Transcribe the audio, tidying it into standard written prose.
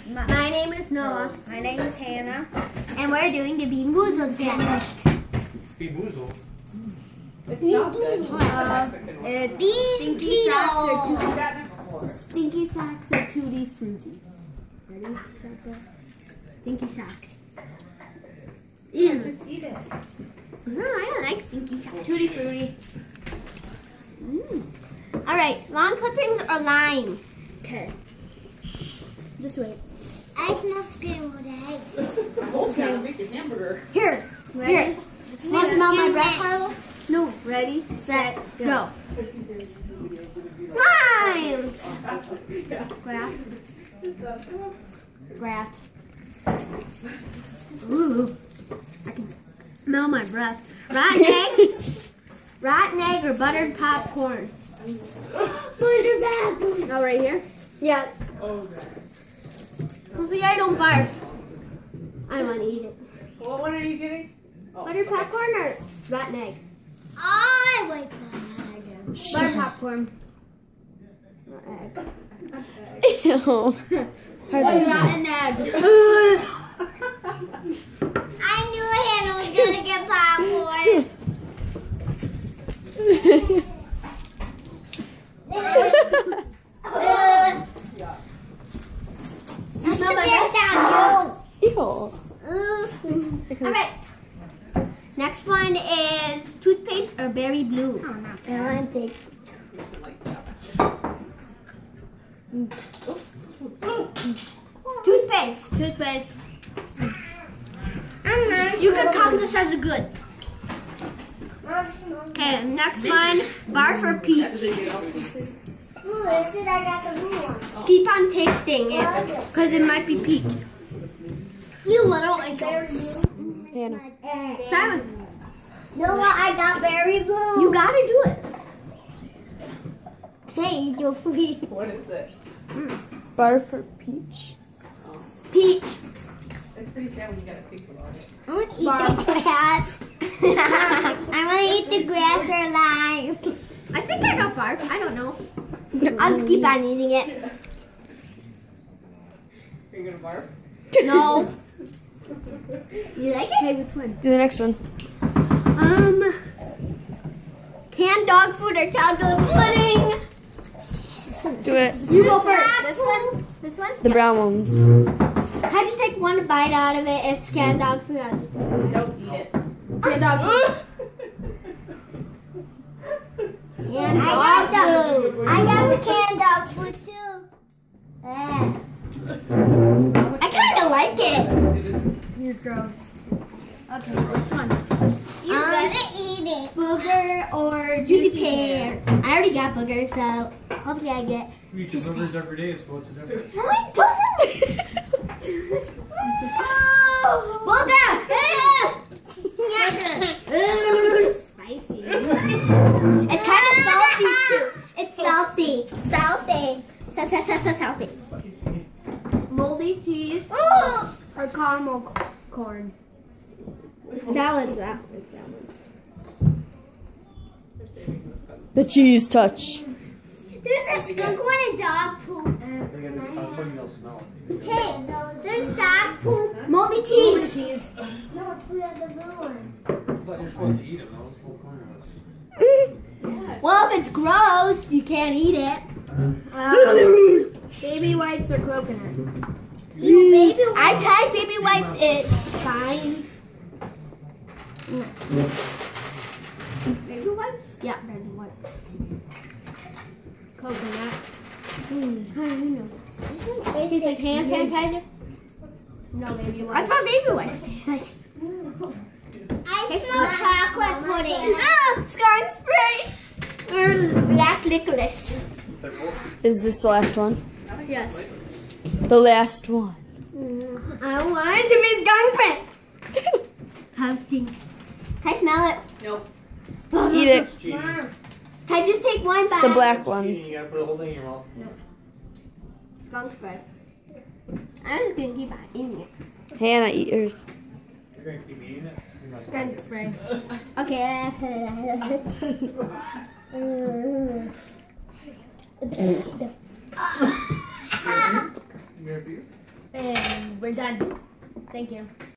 My name is Noah. My name is Hannah. And we're doing the Boozled challenge. Boozled. Stinky socks are tutti frutti. Ready? Stinky sock. Ew. Just eat it. No, I don't like stinky socks. Tutti frutti. Alright, lawn clippings or lime? Okay. Just wait. I smell scrambled eggs. Okay, make a hamburger. Here. Here. Want to smell my breath, Carla? No. Ready, set, go. Lime! Grass. Grass. Ooh. I can smell my breath. Rotten egg? Rotten egg or buttered popcorn? Buttered popcorn. Oh, right here? Yeah. Oh, Well, see, I don't barf. I want to eat it. What one are you getting? Oh, Buttered popcorn or rotten egg? I like that. Buttered popcorn. Or egg. Ew. Rotten egg. I knew Hannah was gonna get popcorn. You smell my breath? Ew. Alright. Next one is toothpaste or berry blue. Oh, no. I want to take. Toothpaste. Toothpaste. You can count this as a good. Okay, next one. Barf or peach. Ooh, this is I got the blue one. Keep on tasting it, because it might be peach. You little berry blue. Hannah. Simon, No, I got berry blue. you gotta do it. Hey, you please. What is it? Barf or peach? Peach. It's pretty sad when you gotta think about it. I want to eat the grass. I want to eat the grass or lime. I think I got barf. I don't know. I'll just keep on eating it. Are you gonna barf? No. You like it? Okay, which one? Do the next one. Canned dog food or chocolate pudding? Do it. You go first. This one? This one? The brown ones. Can I just take one bite out of it? It's canned dog food. I'll just Don't eat it. canned dog food. Canned dog food. I got the canned dog food too. I kind of like it. You're gross. Okay, which one? You gotta eat it. Booger or juicy pear? I already got booger, so hopefully I get. You eat your burgers every day, so what's the difference? No, I don't. Booger! Spicy. It's kind of salty too. It's salty. Salty. Salty. Moldy cheese or caramel corn? That one's that one. The cheese touch. There's a skunk one and dog poop. Hey, there's dog poop. Moldy cheese. No, it's the blue one. But you're supposed to eat them, though. It's the whole point of this. Well, if it's gross, you can't eat it. Baby wipes or coconut? I tried baby wipes. It's fine. Baby wipes? Yeah, baby wipes. Coconut. How do you know? Tastes like hand sanitizer? No, baby wipes. That's what baby wipes taste like. I smell chocolate pudding. Skunk spray or black licorice. Is this the last one? Yes. The last one. I want to be skunk spray. Pumpkin. Can I smell it? Nope. Eat it. Can I just take one bite? The black ones. You gotta put the whole thing in your mouth. Skunk spray. I'm just gonna keep on eating it. Hannah, eat yours. You're gonna keep eating it? Skunk spray. Okay. You got a beer? And we're done. Thank you.